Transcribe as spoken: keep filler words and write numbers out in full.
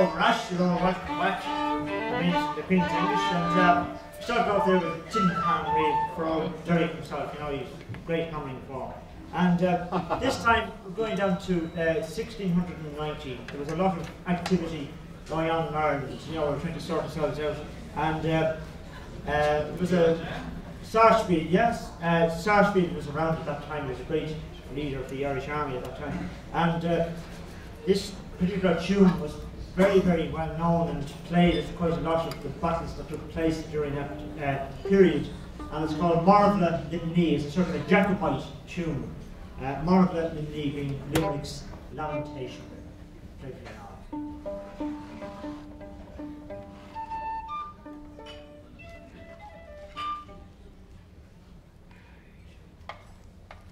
Northern Rash, you know, whack, whack, the means the Queen's English, and uh, we started off there with a tin pan wave for Derek himself, you know, he's great hammering form. And uh, this time we're going down to uh, sixteen ninety. There was a lot of activity going on in Ireland, you know, we're trying to sort ourselves out. And uh, uh, it was a Sarsfield, yes, uh, Sarsfield was around at that time, he was a great leader of the Irish Army at that time. And uh, this particular tune was very, very well known and played at quite a lot of the battles that took place during that uh, period. And it's called Marvla Limni. It's a sort of a Jacobite tune. Uh, Marvla Limni being Limerick's lamentation.